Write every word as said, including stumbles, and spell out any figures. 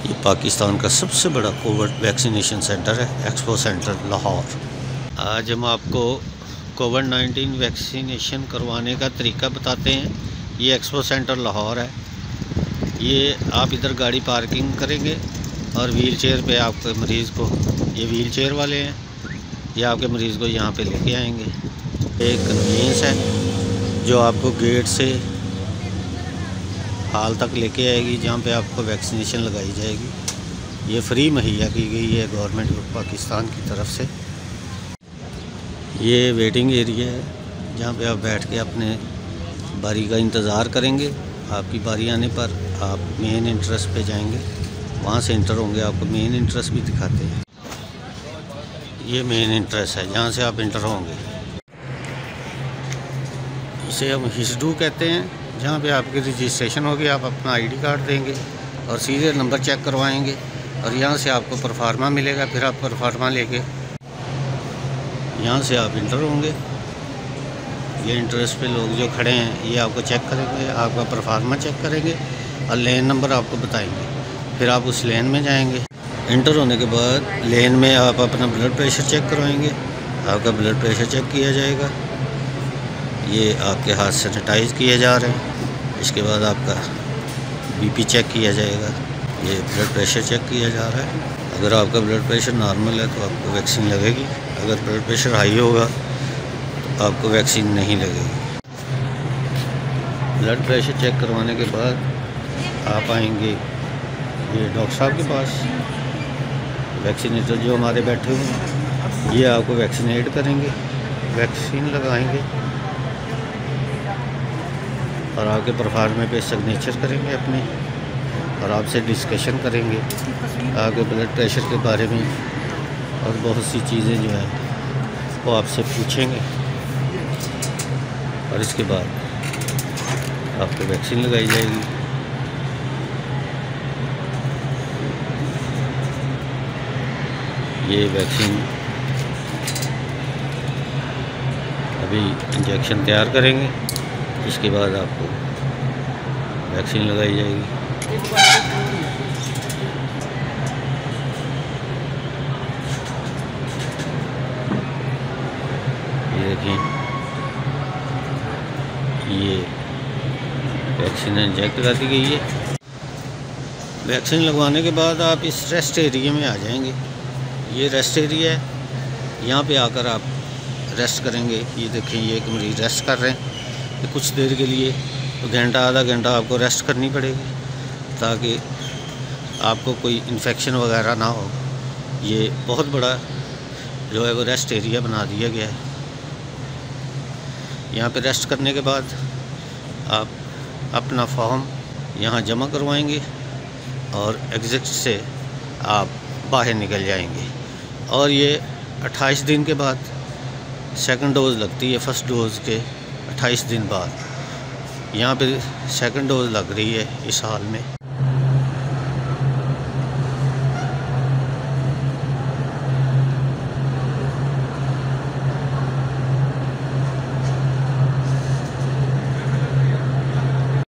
ये पाकिस्तान का सबसे बड़ा कोविड वैक्सीनेशन सेंटर है, एक्सपो सेंटर लाहौर। आज हम आपको कोविड नाइन्टीन वैक्सीनेशन करवाने का तरीका बताते हैं। ये एक्सपो सेंटर लाहौर है। ये आप इधर गाड़ी पार्किंग करेंगे और व्हील चेयर पर आपके मरीज़ को, ये व्हील चेयर वाले हैं, ये आपके मरीज़ को यहाँ पे लेके आएंगे। एक कन्वीनियंस है जो आपको गेट से हाल तक लेके आएगी, जहाँ पे आपको वैक्सीनेशन लगाई जाएगी। ये फ्री मुहैया की गई है गवर्नमेंट ऑफ पाकिस्तान की तरफ से। ये वेटिंग एरिया है जहाँ पे आप बैठ के अपने बारी का इंतज़ार करेंगे। आपकी बारी आने पर आप मेन एंट्रेंस पे जाएंगे, वहाँ से इंटर होंगे। आपको मेन एंट्रेंस भी दिखाते हैं। ये मेन एंट्रेंस है जहाँ से आप इंटर होंगे। इसे हम हिस्डू कहते हैं, जहाँ पे आपकी रजिस्ट्रेशन होगी। आप अपना आईडी कार्ड देंगे और सीधे नंबर चेक करवाएंगे और यहाँ से आपको परफार्मा मिलेगा। फिर आप परफार्मा लेके यहाँ से आप इंटर होंगे। ये इंटरेस्ट पे लोग जो खड़े हैं ये आपको चेक करेंगे, आपका परफार्मा चेक करेंगे और लेन नंबर आपको बताएंगे। फिर आप उस लेन में जाएंगे। इंटर होने के बाद लेन में आप अपना ब्लड प्रेशर चेक करवाएंगे। आपका ब्लड प्रेशर चेक किया जाएगा। ये आपके हाथ सैनिटाइज किए जा रहे हैं। इसके बाद आपका बीपी चेक किया जाएगा। ये ब्लड प्रेशर चेक किया जा रहा है। अगर आपका ब्लड प्रेशर नॉर्मल है तो आपको वैक्सीन लगेगी। अगर ब्लड प्रेशर हाई होगा तो आपको वैक्सीन नहीं लगेगी। ब्लड प्रेशर चेक करवाने के बाद आप आएंगे ये डॉक्टर साहब के पास। वैक्सीनेटर जो हमारे बैठे हुए हैं ये आपको वैक्सीनेट करेंगे, वैक्सीन लगाएंगे और आपके परफार्मे पे सिग्नेचर करेंगे अपने और आपसे डिस्कशन करेंगे आपके ब्लड प्रेशर के बारे में और बहुत सी चीज़ें जो है वो आपसे पूछेंगे। और इसके बाद आपको वैक्सीन लगाई जाएगी। ये वैक्सीन अभी इंजेक्शन तैयार करेंगे। इसके बाद आपको वैक्सीन लगाई जाएगी। ये देखिए, ये वैक्सीन इंजेक्ट कर दी गई है। वैक्सीन लगवाने के बाद आप इस रेस्ट एरिया में आ जाएंगे। ये रेस्ट एरिया है, यहाँ पे आकर आप रेस्ट करेंगे। ये देखें, ये एक मरीज़ रेस्ट कर रहे हैं कि कुछ देर के लिए, तो घंटा आधा घंटा आपको रेस्ट करनी पड़ेगी ताकि आपको कोई इन्फेक्शन वगैरह ना हो। ये बहुत बड़ा जो है वो रेस्ट एरिया बना दिया गया है। यहाँ पे रेस्ट करने के बाद आप अपना फॉर्म यहाँ जमा करवाएंगे और एग्जिट से आप बाहर निकल जाएंगे। और ये अट्ठाईस दिन के बाद सेकंड डोज़ लगती है, फर्स्ट डोज़ के अट्ठाईस दिन बाद। यहाँ पे सेकंड डोज़ लग रही है इस हाल में।